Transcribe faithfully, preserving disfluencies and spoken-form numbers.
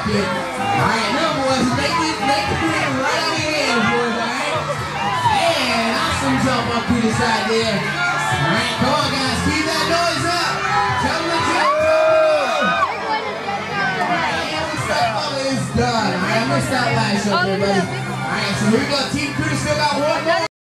kid. Alright, little boys, make it, make the win right out of your hands, boys, alright? And awesome jump up to the side there. Alright, come on, guys, keep that noise up. Tell them to jump. Alright, and the cycle is done. Alright, I'm gonna stop last up, everybody. Alright, so here we go. Team Crew still got one more.